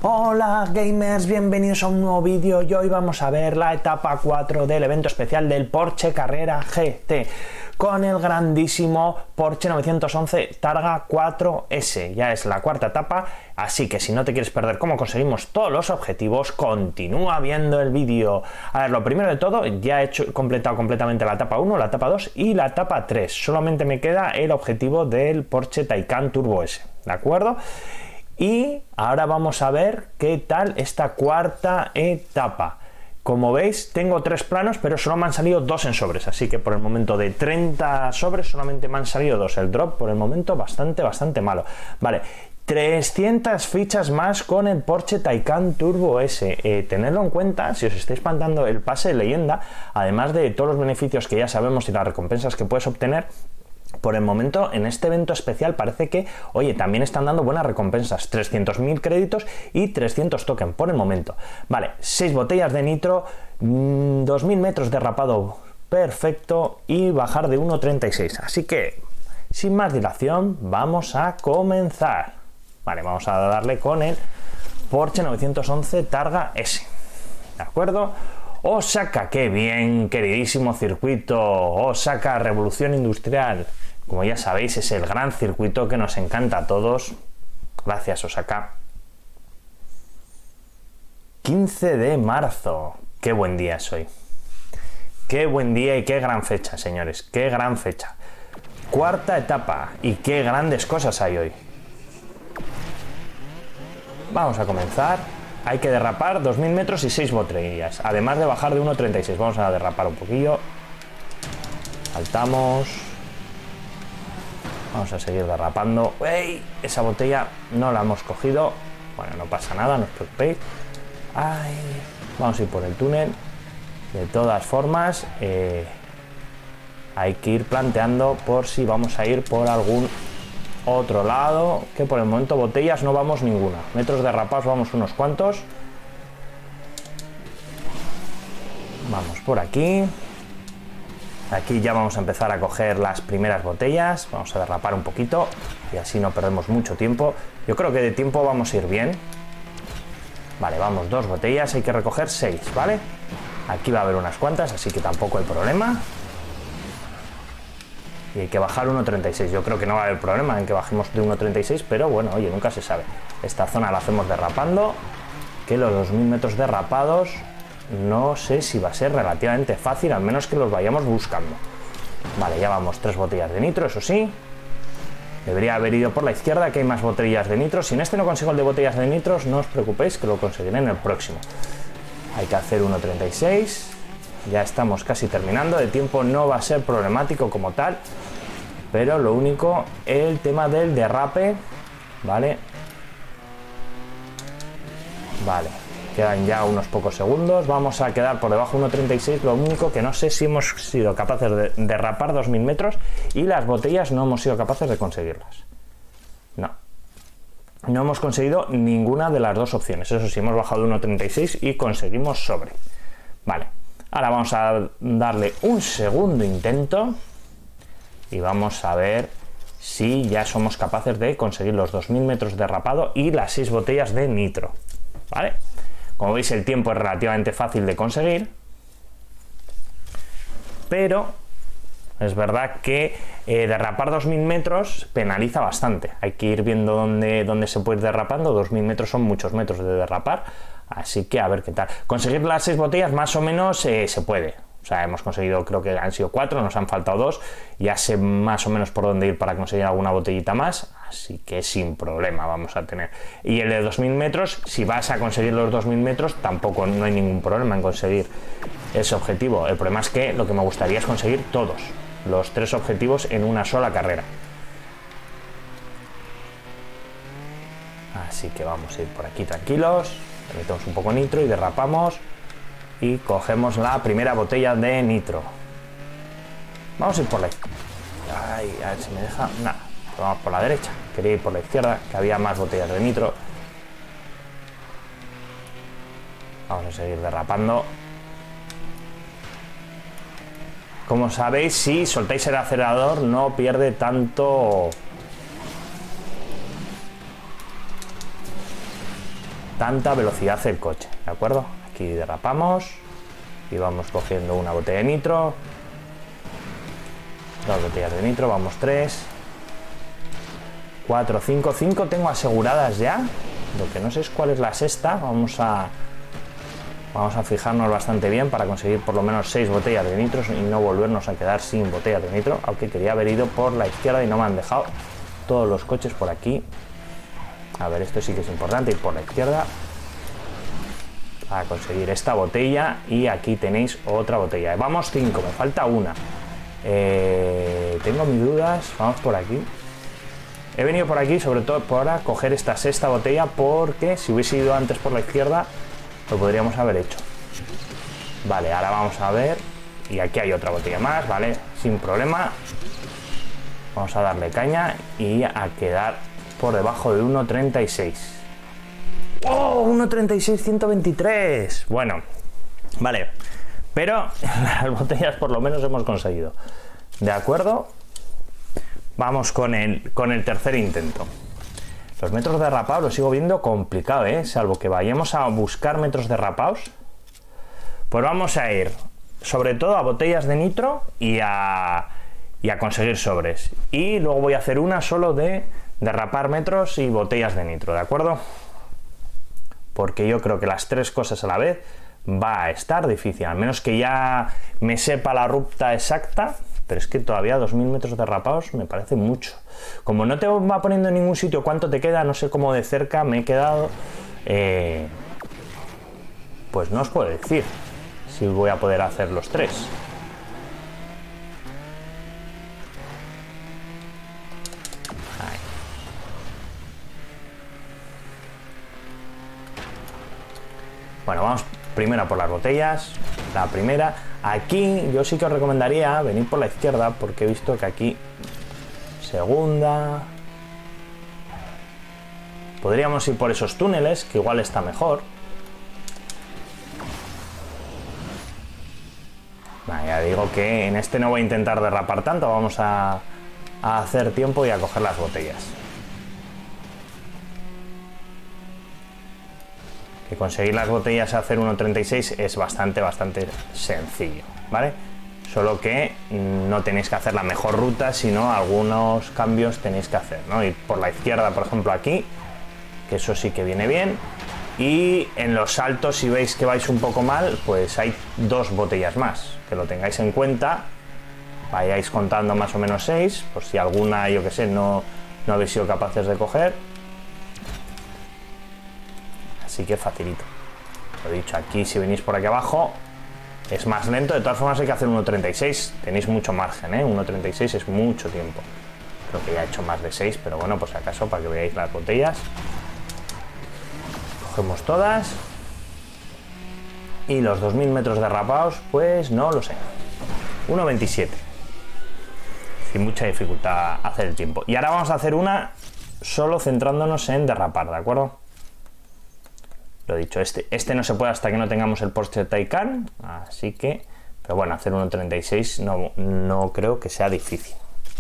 Hola gamers, bienvenidos a un nuevo vídeo y hoy vamos a ver la etapa 4 del evento especial del Porsche Carrera GT con el grandísimo Porsche 911 Targa 4S. Ya es la cuarta etapa, así que si no te quieres perder cómo conseguimos todos los objetivos, continúa viendo el vídeo. A ver, lo primero de todo, ya he completado completamente la etapa 1, la etapa 2 y la etapa 3. Solamente me queda el objetivo del Porsche Taycan Turbo S, ¿de acuerdo? Y ahora vamos a ver qué tal esta cuarta etapa. Como veis, tengo 3 planos, pero solo me han salido 2 en sobres, así que por el momento de 30 sobres solamente me han salido 2. El drop por el momento bastante malo. Vale, 300 fichas más con el Porsche Taycan Turbo S. Tenedlo en cuenta si os estáis plantando el pase de leyenda, además de todos los beneficios que ya sabemos y las recompensas que puedes obtener. Por el momento, en este evento especial parece que, oye, también están dando buenas recompensas, 300.000 créditos y 300 tokens por el momento. Vale, 6 botellas de nitro, 2.000 metros de derrapado perfecto y bajar de 1.36. Así que, sin más dilación, vamos a comenzar. Vale, vamos a darle con el Porsche 911 Targa S. ¿De acuerdo? Osaka, qué bien, queridísimo circuito. Osaka, revolución industrial. Como ya sabéis, es el gran circuito que nos encanta a todos. Gracias, Osaka. 15 de marzo. Qué buen día es hoy. Qué buen día y qué gran fecha, señores. Qué gran fecha. Cuarta etapa. Y qué grandes cosas hay hoy. Vamos a comenzar. Hay que derrapar 2.000 metros y 6 botellas. Además de bajar de 1.36. Vamos a derrapar un poquillo. Saltamos. Vamos a seguir derrapando. ¡Ey! Esa botella no la hemos cogido. Bueno, no pasa nada, no os preocupéis. ¡Ay! Vamos a ir por el túnel. De todas formas, hay que ir planteando por si vamos a ir por algún otro lado. Que por el momento botellas no vamos ninguna. Metros derrapados vamos unos cuantos. Vamos por aquí. Aquí ya vamos a empezar a coger las primeras botellas. Vamos a derrapar un poquito y así no perdemos mucho tiempo. Yo creo que de tiempo vamos a ir bien. Vale, vamos, 2 botellas, hay que recoger 6, ¿vale? Aquí va a haber unas cuantas, así que tampoco hay problema. Y hay que bajar 1.36. Yo creo que no va a haber problema en que bajemos de 1.36, pero bueno, oye, nunca se sabe. Esta zona la hacemos derrapando, que los 2.000 metros derrapados no sé si va a ser relativamente fácil, al menos que los vayamos buscando. Vale, ya vamos, 3 botellas de nitro, eso sí. Debería haber ido por la izquierda, que hay más botellas de nitro. Si en este no consigo el de botellas de nitros, no os preocupéis, que lo conseguiré en el próximo. Hay que hacer 1.36. Ya estamos casi terminando. De tiempo no va a ser problemático como tal, pero lo único, el tema del derrape. Vale. Vale. Quedan ya unos pocos segundos, vamos a quedar por debajo de 1.36, lo único que no sé si hemos sido capaces de derrapar 2.000 metros y las botellas no hemos sido capaces de conseguirlas. No. No hemos conseguido ninguna de las dos opciones, eso sí, hemos bajado de 1.36 y conseguimos sobre. Vale, ahora vamos a darle un segundo intento y vamos a ver si ya somos capaces de conseguir los 2.000 metros de derrapado y las 6 botellas de nitro. Vale. Como veis, el tiempo es relativamente fácil de conseguir, pero es verdad que derrapar 2.000 metros penaliza bastante. Hay que ir viendo dónde se puede ir derrapando. 2.000 metros son muchos metros de derrapar, así que a ver qué tal. Conseguir las 6 botellas más o menos se puede. O sea, hemos conseguido, creo que han sido 4, nos han faltado 2. Ya sé más o menos por dónde ir para conseguir alguna botellita más, así que sin problema vamos a tener. Y el de 2.000 metros, si vas a conseguir los 2.000 metros, tampoco no hay ningún problema en conseguir ese objetivo. El problema es que lo que me gustaría es conseguir todos los 3 objetivos en una sola carrera. Así que vamos a ir por aquí tranquilos, le metemos un poco de nitro y derrapamos. Y cogemos la primera botella de nitro. Vamos a ir por la izquierda. Ay, a ver si me deja. Nada, vamos por la derecha. Quería ir por la izquierda, que había más botellas de nitro. Vamos a seguir derrapando. Como sabéis, si soltáis el acelerador no pierde tanto tanta velocidad el coche, ¿de acuerdo? Aquí derrapamos y vamos cogiendo una botella de nitro, 2 botellas de nitro, vamos 3, 4, 5, 5 tengo aseguradas ya. Lo que no sé es cuál es la sexta. Vamos a fijarnos bastante bien para conseguir por lo menos 6 botellas de nitro y no volvernos a quedar sin botellas de nitro, aunque quería haber ido por la izquierda y no me han dejado todos los coches por aquí. A ver, esto sí que es importante, ir por la izquierda para conseguir esta botella, y aquí tenéis otra botella. Vamos 5, me falta una. Tengo mis dudas, vamos por aquí. He venido por aquí sobre todo para coger esta sexta botella, porque si hubiese ido antes por la izquierda lo podríamos haber hecho. Vale, ahora vamos a ver, y aquí hay otra botella más, vale, sin problema. Vamos a darle caña y a quedar por debajo de 1.36. ¡Oh! 1.36, 123. Bueno, vale, pero las botellas por lo menos hemos conseguido. ¿De acuerdo? Vamos con el tercer intento. Los metros derrapados los sigo viendo complicado, salvo que vayamos a buscar metros derrapados. Pues vamos a ir sobre todo a botellas de nitro y a conseguir sobres. Y luego voy a hacer una solo de derrapar metros y botellas de nitro, ¿de acuerdo? Porque yo creo que las 3 cosas a la vez va a estar difícil, al menos que ya me sepa la ruta exacta. Pero es que todavía 2000 metros derrapados me parece mucho. Como no te va poniendo en ningún sitio cuánto te queda, no sé cómo de cerca me he quedado, pues no os puedo decir si voy a poder hacer los 3. Ahí. Bueno, vamos primero por las botellas. La primera, aquí yo sí que os recomendaría venir por la izquierda, porque he visto que aquí segunda, podríamos ir por esos túneles, que igual está mejor. Ya digo que en este no voy a intentar derrapar tanto, vamos a hacer tiempo y a coger las botellas. Que conseguir las botellas a hacer 1.36 es bastante sencillo, ¿vale? Solo que no tenéis que hacer la mejor ruta, sino algunos cambios tenéis que hacer, ¿no? Ir por la izquierda, por ejemplo, aquí, que eso sí que viene bien. Y en los saltos, si veis que vais un poco mal, pues hay 2 botellas más, que lo tengáis en cuenta. Vayáis contando más o menos 6, por si alguna, yo que sé, no habéis sido capaces de coger. Así que facilito. Lo dicho, aquí si venís por aquí abajo es más lento. De todas formas hay que hacer 1.36. Tenéis mucho margen, 1.36 es mucho tiempo. Creo que ya he hecho más de 6, pero bueno, pues acaso para que veáis las botellas. Cogemos todas. Y los 2000 metros derrapados, pues no lo sé. 1.27. Sin mucha dificultad hacer el tiempo. Y ahora vamos a hacer una solo centrándonos en derrapar, ¿de acuerdo? Lo dicho, este no se puede hasta que no tengamos el Porsche Taycan, así que, pero bueno, hacer 1.36 no creo que sea difícil.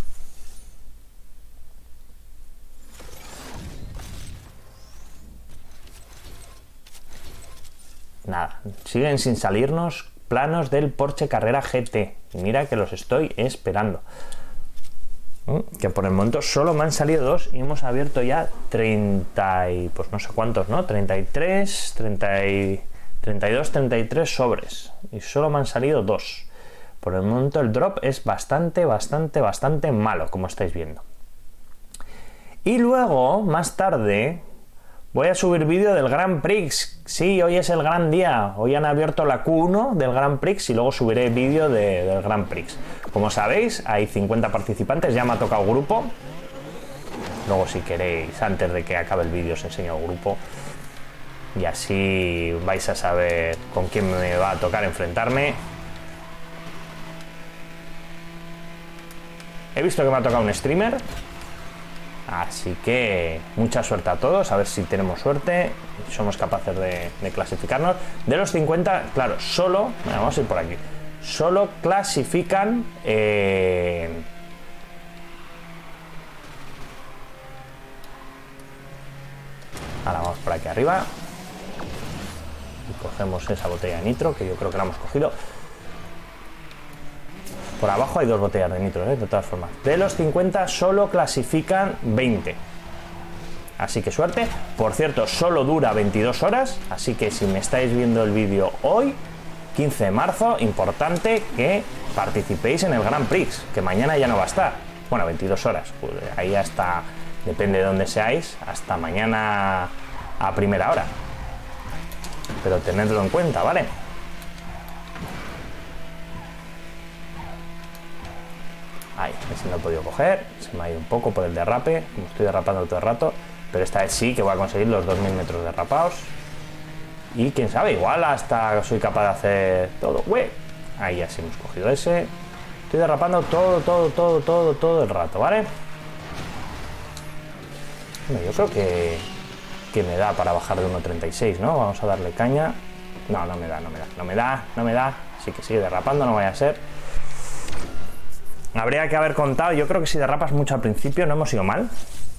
Nada, siguen sin salirnos planos del Porsche Carrera GT. Mira que los estoy esperando. Que por el momento solo me han salido 2 y hemos abierto ya 30 y pues no sé cuántos, ¿no? 33, 32, 33 sobres y solo me han salido 2. Por el momento el drop es bastante malo, como estáis viendo. Y luego, más tarde, voy a subir vídeo del Grand Prix. Sí, hoy es el gran día. Hoy han abierto la Q1 del Grand Prix y luego subiré vídeo del Grand Prix. Como sabéis, hay 50 participantes, ya me ha tocado grupo. Luego si queréis, antes de que acabe el vídeo os enseño el grupo. Y así vais a saber con quién me va a tocar enfrentarme. He visto que me ha tocado un streamer. Así que mucha suerte a todos, a ver si tenemos suerte y somos capaces de clasificarnos. De los 50, claro, solo, vamos a ir por aquí, solo clasifican ahora vamos por aquí arriba. cogemos esa botella de nitro, que yo creo que la hemos cogido. Por abajo hay 2 botellas de nitro, de todas formas. De los 50 solo clasifican 20. Así que suerte. Por cierto, solo dura 22 horas, así que si me estáis viendo el vídeo hoy, 15 de marzo, importante que participéis en el Grand Prix, que mañana ya no va a estar. Bueno, 22 horas, pues ahí hasta, depende de dónde seáis, hasta mañana a primera hora. Pero tenedlo en cuenta, ¿vale? Ahí, ese no he podido coger, se me ha ido un poco por el derrape, como estoy derrapando todo el rato. Pero esta vez sí que voy a conseguir los 2000 metros derrapados. Y quién sabe, igual hasta soy capaz de hacer todo. ¡Ué! Ahí ya sí hemos cogido ese. Estoy derrapando todo el rato, ¿vale? Bueno, yo creo que me da para bajar de 1.36, ¿no? Vamos a darle caña. No, no me da. Así que sigue derrapando, no vaya a ser. Habría que haber contado, yo creo que si derrapas mucho al principio no hemos ido mal.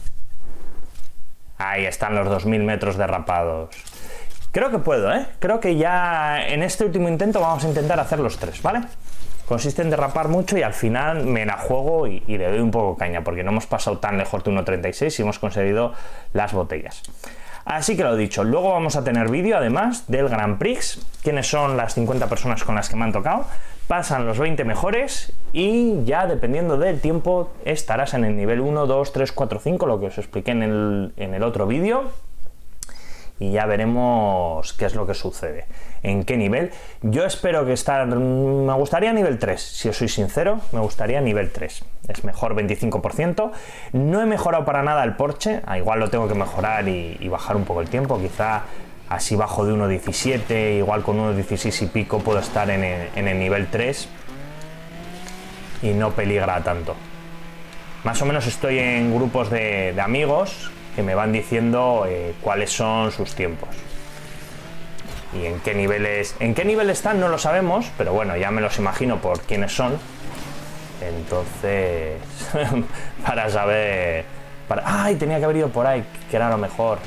Ahí están los 2000 metros derrapados. Creo que puedo, ¿eh? Creo que ya en este último intento vamos a intentar hacer los 3, ¿vale? Consiste en derrapar mucho y al final me la juego y le doy un poco caña, porque no hemos pasado tan lejos de 1.36 y hemos conseguido las botellas. Así que lo dicho, luego vamos a tener vídeo además del Grand Prix, quiénes son las 50 personas con las que me han tocado, pasan los 20 mejores y ya dependiendo del tiempo estarás en el nivel 1, 2, 3, 4, 5, lo que os expliqué en el otro vídeo. Y ya veremos qué es lo que sucede, en qué nivel. Yo espero que me gustaría nivel 3, si os soy sincero, me gustaría nivel 3. Es mejor 25%. No he mejorado para nada el Porsche, igual lo tengo que mejorar y bajar un poco el tiempo, quizá así bajo de 1.17, igual con 1.16 y pico puedo estar en el nivel 3 y no peligra tanto. Más o menos estoy en grupos de amigos que me van diciendo cuáles son sus tiempos y en qué nivel están no lo sabemos, pero bueno, ya me los imagino por quiénes son, entonces para saber ¡ay! Tenía que haber ido por ahí, que era lo mejor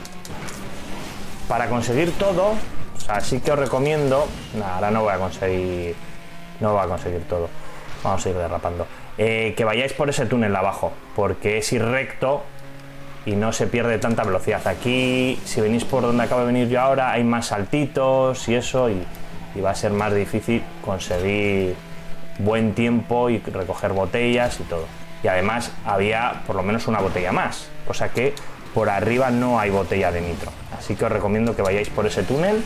para conseguir todo. O sea, sí que os recomiendo, ahora no voy a conseguir todo, vamos a ir derrapando, que vayáis por ese túnel abajo, porque es ir recto y no se pierde tanta velocidad. Aquí, si venís por donde acabo de venir yo ahora, hay más saltitos y eso, y va a ser más difícil conseguir buen tiempo y recoger botellas y todo. Y además había por lo menos una botella más, cosa que por arriba no hay botella de nitro. Así que os recomiendo que vayáis por ese túnel.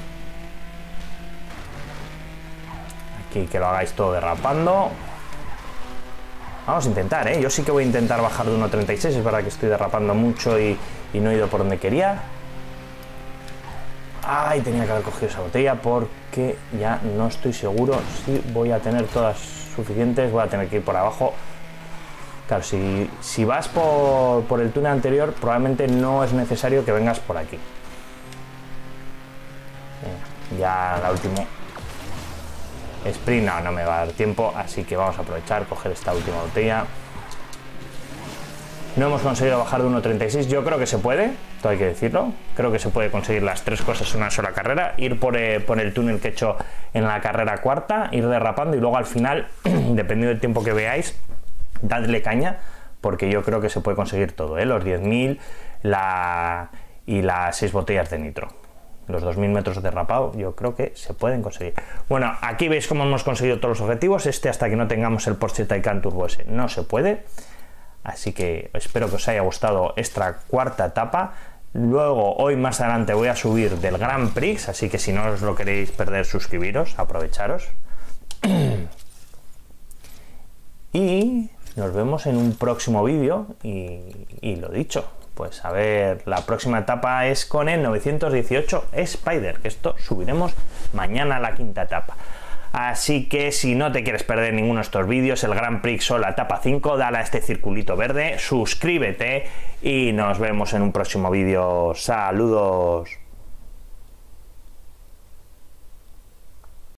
Aquí que lo hagáis todo derrapando. Vamos a intentar, ¿eh? Yo sí que voy a intentar bajar de 1.36, es verdad que estoy derrapando mucho y no he ido por donde quería. Ay, tenía que haber cogido esa botella porque ya no estoy seguro si voy a tener todas suficientes, voy a tener que ir por abajo. Claro, si vas por el túnel anterior, probablemente no es necesario que vengas por aquí. Ya la última sprint no me va a dar tiempo, así que vamos a aprovechar, coger esta última botella. No hemos conseguido bajar de 1.36, yo creo que se puede, todo hay que decirlo, creo que se puede conseguir las 3 cosas en una sola carrera, ir por el túnel que he hecho en la carrera cuarta, ir derrapando y luego al final, dependiendo del tiempo que veáis, dadle caña, porque yo creo que se puede conseguir todo, ¿eh? Los 10.000 y las 6 botellas de nitro. Los 2000 metros de derrapado yo creo que se pueden conseguir. Bueno, aquí veis cómo hemos conseguido todos los objetivos. Hasta que no tengamos el Porsche Taycan Turbo S no se puede. Así que espero que os haya gustado esta cuarta etapa. Luego, hoy más adelante voy a subir del Grand Prix, así que si no os lo queréis perder, suscribiros, aprovecharos. Y nos vemos en un próximo vídeo y lo dicho, pues a ver, la próxima etapa es con el 918 Spider, que esto subiremos mañana a la quinta etapa. Así que si no te quieres perder ninguno de estos vídeos, el Grand Prix o la etapa 5, dale a este circulito verde, suscríbete y nos vemos en un próximo vídeo. Saludos.